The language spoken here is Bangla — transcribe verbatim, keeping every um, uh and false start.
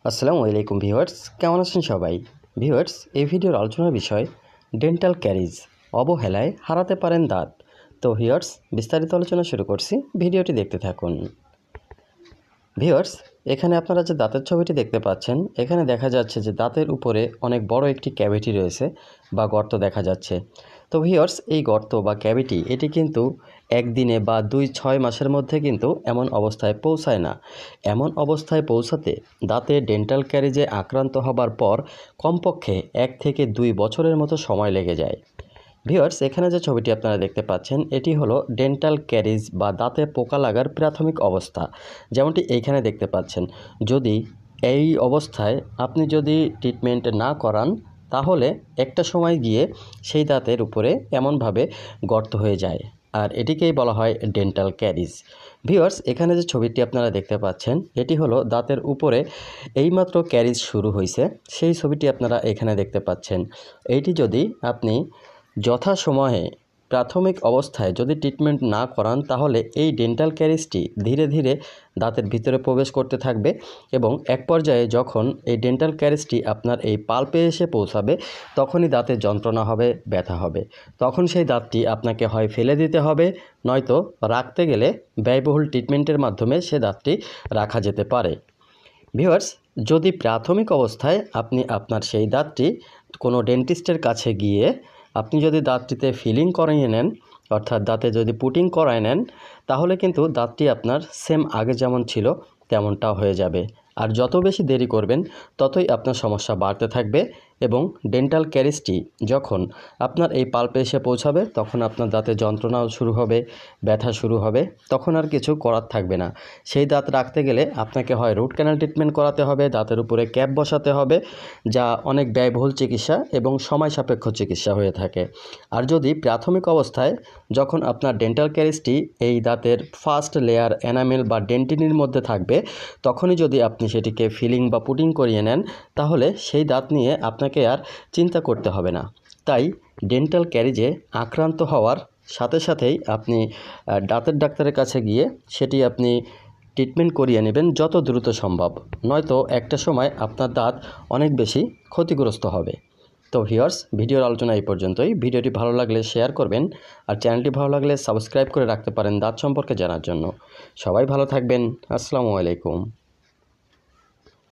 আসসালামু আলাইকুম ভিউয়ার্স, কেমন আছেন সবাই? ভিউয়ার্স, এই ভিডিওর আলোচনার বিষয় ডেন্টাল ক্যারিজ, অবহেলায় হারাতে পারেন দাঁত। তো ভিউয়ার্স, বিস্তারিত আলোচনা শুরু করছি, ভিডিওটি দেখতে থাকুন। ভিউয়ার্স, এখানে আপনারা যে দাঁতের ছবিটি দেখতে পাচ্ছেন, এখানে দেখা যাচ্ছে যে দাঁতের উপরে অনেক বড় একটি ক্যাভিটি রয়েছে বা গর্ত দেখা যাচ্ছে। তো ভিউয়ার্স, এই গর্ত বা ক্যাভিটি এটি কিন্তু একদিনে বা দুই ছয় মাসের মধ্যে কিন্তু এমন অবস্থায় পৌঁছায় না। এমন অবস্থায় পৌঁছাতে দাঁতে ডেন্টাল ক্যারিজে আক্রান্ত হবার পর কমপক্ষে এক থেকে দুই বছরের মতো সময় লেগে যায়। ভিউয়ার্স, এখানে যে ছবিটি আপনারা দেখতে পাচ্ছেন, এটি হলো ডেন্টাল ক্যারিজ বা দাঁতে পোকা লাগার প্রাথমিক অবস্থা। যেমনটি এইখানে দেখতে পাচ্ছেন, যদি এই অবস্থায় আপনি যদি ট্রিটমেন্ট না করান, তাহলে একটা সময় গিয়ে সেই দাঁতের উপরে এমনভাবে গর্ত হয়ে যায়, আর এটিকেই বলা হয় ডেন্টাল ক্যারিজ। ভিউয়ার্স, এখানে যে ছবিটি আপনারা দেখতে পাচ্ছেন, এটি হলো দাঁতের উপরে এইমাত্র ক্যারিজ শুরু হয়েছে সেই ছবিটি আপনারা এখানে দেখতে পাচ্ছেন। এইটি যদি আপনি যথাসময়ে প্রাথমিক অবস্থায় যদি ট্রিটমেন্ট না করান, তাহলে এই ডেন্টাল ক্যারিজটি ধীরে ধীরে দাঁতের ভিতরে প্রবেশ করতে থাকবে এবং এক পর্যায়ে যখন এই ডেন্টাল ক্যারিজটি আপনার এই পাল্পে এসে পৌঁছাবে, তখনই দাঁতের যন্ত্রণা হবে, ব্যথা হবে। তখন সেই দাঁতটি আপনাকে হয় ফেলে দিতে হবে, নয়তো রাখতে গেলে ব্যয়বহুল ট্রিটমেন্টের মাধ্যমে সে দাঁতটি রাখা যেতে পারে। ভিউয়ার্স, যদি প্রাথমিক অবস্থায় আপনি আপনার সেই দাঁতটি কোনো ডেন্টিস্টের কাছে গিয়ে আপনি যদি দাঁতটিতে ফিলিং করিয়ে নেন, অর্থাৎ দাঁতে যদি পুটিং করায় নেন, তাহলে কিন্তু দাঁতটি আপনার সেম আগে যেমন ছিল তেমনটাও হয়ে যাবে। আর যত বেশি দেরি করবেন, ততই আপনার সমস্যা বাড়তে থাকবে এবং ডেন্টাল ক্যারিজটি যখন আপনার এই পাল্পে এসে পৌঁছাবে, তখন আপনার দাঁতে যন্ত্রণাও শুরু হবে, ব্যথা শুরু হবে, তখন আর কিছু করার থাকবে না। সেই দাঁত রাখতে গেলে আপনাকে হয় রুট ক্যানাল ট্রিটমেন্ট করাতে হবে, দাঁতের উপরে ক্যাপ বসাতে হবে, যা অনেক ব্যয়বহুল চিকিৎসা এবং সময় সাপেক্ষ চিকিৎসা হয়ে থাকে। আর যদি প্রাথমিক অবস্থায় যখন আপনার ডেন্টাল ক্যারিজটি এই দাঁতের ফার্স্ট লেয়ার এনামেল বা ডেন্টিনির মধ্যে থাকবে, তখনই যদি আপনি সেটিকে ফিলিং বা পুটিং করিয়ে নেন, তাহলে সেই দাঁত নিয়ে আপনাকে আর চিন্তা করতে হবে না। তাই ডেন্টাল ক্যারিজে আক্রান্ত হওয়ার সাথে সাথেই আপনি দাঁতের ডাক্তারের কাছে গিয়ে সেটি আপনি ট্রিটমেন্ট করিয়ে নেবেন যত দ্রুত সম্ভব, নয়তো একটা সময় আপনার দাঁত অনেক বেশি ক্ষতিগ্রস্ত হবে। তো ভিউয়ার্স, ভিডিওর আলোচনা এই পর্যন্তই। ভিডিওটি ভালো লাগলে শেয়ার করবেন, আর চ্যানেলটি ভালো লাগলে সাবস্ক্রাইব করে রাখতে পারেন দাঁত সম্পর্কে জানার জন্য। সবাই ভালো থাকবেন। আসসালামু আলাইকুম।